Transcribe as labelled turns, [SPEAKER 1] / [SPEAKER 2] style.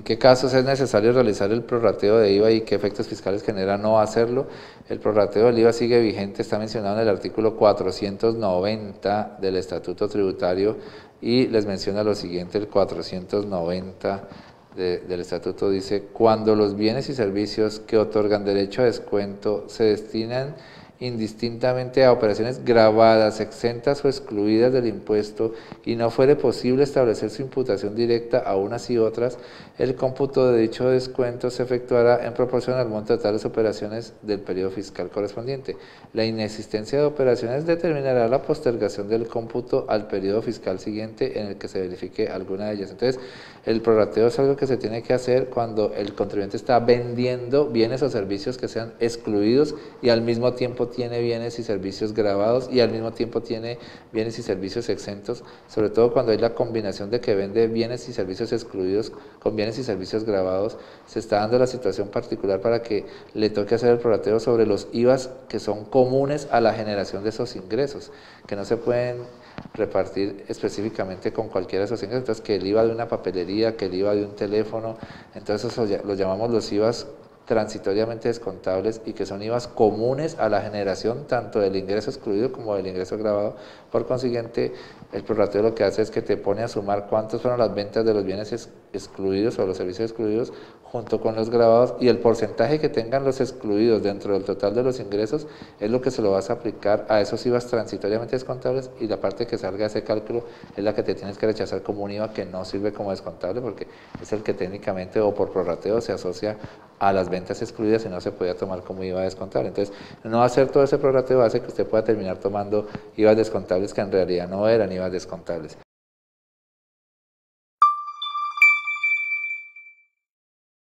[SPEAKER 1] ¿En qué casos es necesario realizar el prorrateo de IVA y qué efectos fiscales genera no hacerlo? El prorrateo del IVA sigue vigente, está mencionado en el artículo 490 del Estatuto Tributario y les menciona lo siguiente, el 490 del Estatuto dice: cuando los bienes y servicios que otorgan derecho a descuento se destinan indistintamente a operaciones gravadas, exentas o excluidas del impuesto y no fuere posible establecer su imputación directa a unas y otras, el cómputo de dicho descuento se efectuará en proporción al monto de tales operaciones del periodo fiscal correspondiente. La inexistencia de operaciones determinará la postergación del cómputo al periodo fiscal siguiente en el que se verifique alguna de ellas. Entonces, el prorrateo es algo que se tiene que hacer cuando el contribuyente está vendiendo bienes o servicios que sean excluidos y al mismo tiempo tiene bienes y servicios gravados y al mismo tiempo tiene bienes y servicios exentos, sobre todo cuando hay la combinación de que vende bienes y servicios excluidos con bienes y servicios gravados. Se está dando la situación particular para que le toque hacer el prorrateo sobre los IVAs que son comunes a la generación de esos ingresos, que no se pueden repartir específicamente con cualquiera de esos ingresos. Entonces, que el IVA de una papelería, que el IVA de un teléfono, entonces eso los llamamos los IVAs transitoriamente descontables y que son IVAs comunes a la generación tanto del ingreso excluido como del ingreso gravado. Por consiguiente, el prorrateo lo que hace es que te pone a sumar cuántas fueron las ventas de los bienes excluidos o los servicios excluidos junto con los gravados, y el porcentaje que tengan los excluidos dentro del total de los ingresos es lo que se lo vas a aplicar a esos IVAs transitoriamente descontables, y la parte que salga de ese cálculo es la que te tienes que rechazar como un IVA que no sirve como descontable, porque es el que técnicamente o por prorrateo se asocia a las ventas excluidas y no se podía tomar como IVA descontable. Entonces, no hacer todo ese prorrateo hace que usted pueda terminar tomando IVAs descontables que en realidad no eran IVAs descontables.